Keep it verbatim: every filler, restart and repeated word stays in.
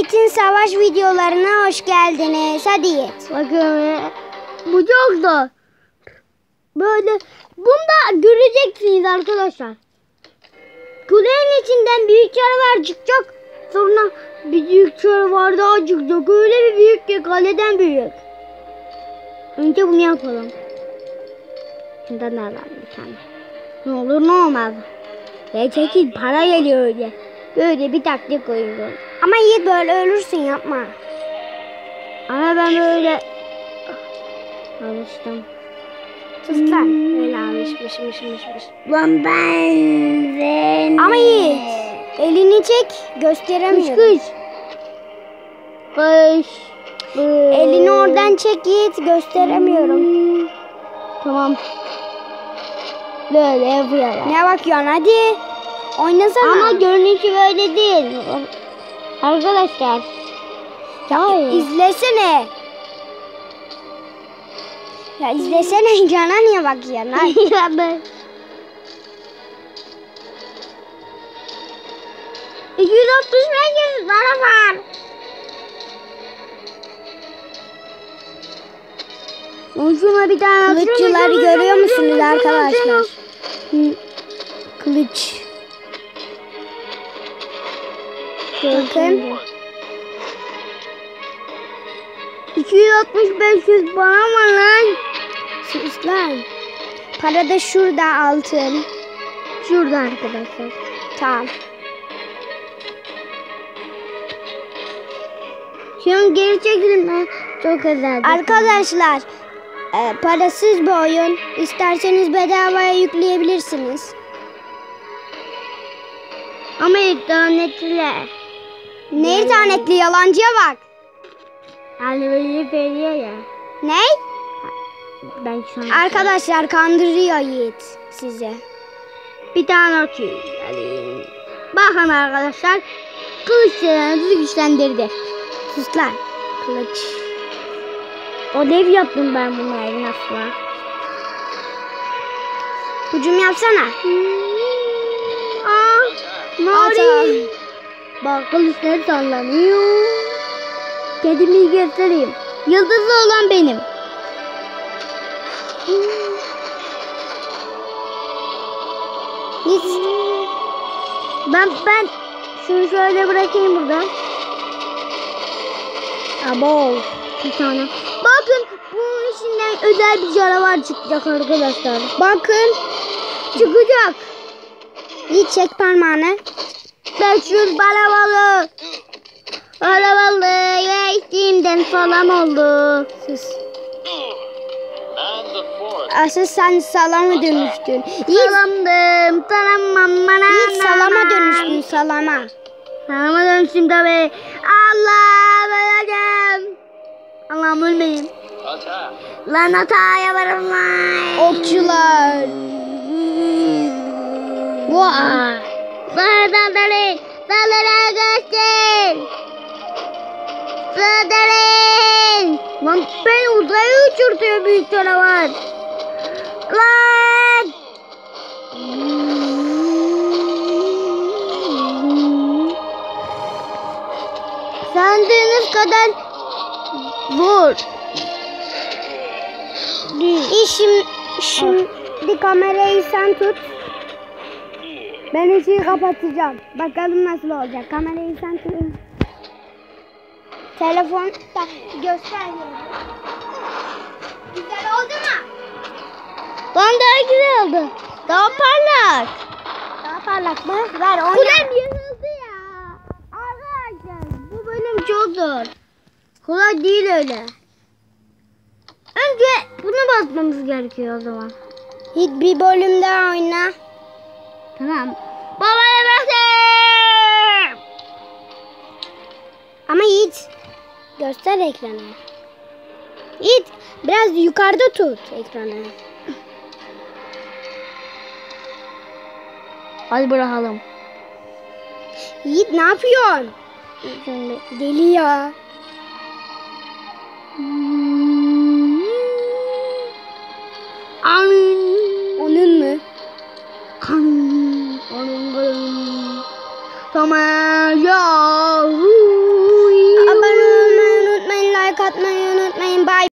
Yiğit'in savaş videolarına hoş geldiniz. Hadi Yiğit. Bakın bu çok zor. Böyle bunda göreceksiniz arkadaşlar. Kulenin içinden büyük canavar çıkacak. Sonra büyük canavar daha çıkacak. Öyle bir büyük ki kaleden büyük. Önce bunu yapalım. Şundan da alalım bir tane. Ne olur ne olmaz. Ya çekil, para geliyor öyle. Böyle bir taktik koyuyoruz. Ama Yiğit böyle ölürsün, yapma. Ama ben böyle alıştım. Sus lan. Öyle alışmışmışmışmış. Lan ben seni. Ama Yiğit elini çek, gösteremiyorum. Kış kış. Kış. Elini oradan çek Yiğit, gösteremiyorum. Tamam. Böyle yapıyorum. Ne bakıyorsun, hadi. Oynasana. Ama görünüşü böyle değil. Arkadaşlar. Ya izlesene. Ya izlesene, ekrana niye bakıyorsun? Hadi. Ya ben. iki yüz altmış beş bana var. Şuna bir tane Kılıççıları görüyor musunuz arkadaşlar? Hı. Kılıç. Bakın. iki yüz altmış beş yüz bana mı lan? Sus lan. Para da şurada, altın. Şurada arkadaşlar. Tamam. Şimdi geri çekilin ben. Çok özel. Arkadaşlar, e, parasız bir oyun. İsterseniz bedavaya yükleyebilirsiniz. Ama internetle. Ne internetli, yalancıya bak. Yani böyle veriyor ya. Ne? Ben şu an. Arkadaşlar kandırıyor Yiğit sizi. Bir tane atıyor. Yani. Bakın arkadaşlar. Kılıçlarınızı güçlendirdi. Sus lan. Kılıç. Ödev yaptım ben bunları nasıl? Hücum yapsana. Aa, Ata. Nuri. Bak kılıçları sallanıyor. Kedimi göstereyim. Yıldızlı olan benim. Yiğit. Ben ben şunu şöyle bırakayım burada. Abo. Bir tane. Bakın bunun içinden özel bir canavar çıkacak arkadaşlar. Bakın. Çıkacak. Yiğit çek parmağını. beş yüz balabalı. Balabalı geçtiğimden salam oldu. Sus. Asıl sen salama dönüştün. Yiğit, Salamdım. Salamam bana. Yiğit salama dönüştün, salama. Salama dönüştüm tabi. Allah öleceğim. Allah'ım ölmeyeyim. Lan hataya varım lan. Okçular. Vay. Saldırın. Saldırın göster. Saldırın. Lan beni uzaya uçurtuyor büyük canavar. Lan. Sandığınız kadar zor. İşim, şimdi kamerayı sen tut. Ben ışığı kapatacağım. Bakalım nasıl olacak. Kamerayı sen tut. Telefon da göster. Güzel oldu mu? Lan daha güzel oldu. Daha parlak. Daha parlak mı? Ver oyna. Kulem yırıldı ya. Arkadaşlar bu bölüm çok zor. Kolay değil öyle. Önce bunu basmamız gerekiyor o zaman. Hiç bir bölüm daha oyna. Tamam. Babaya basayım. Ama Yiğit göster ekranı. Yiğit biraz yukarıda tut ekranı. Hadi bırakalım. Yiğit ne yapıyorsun? Şimdi. Deli ya. Amin. Onun mu? Kanım. Kanım kanım. Tamam ya. like atmayı unutmayın. Bye.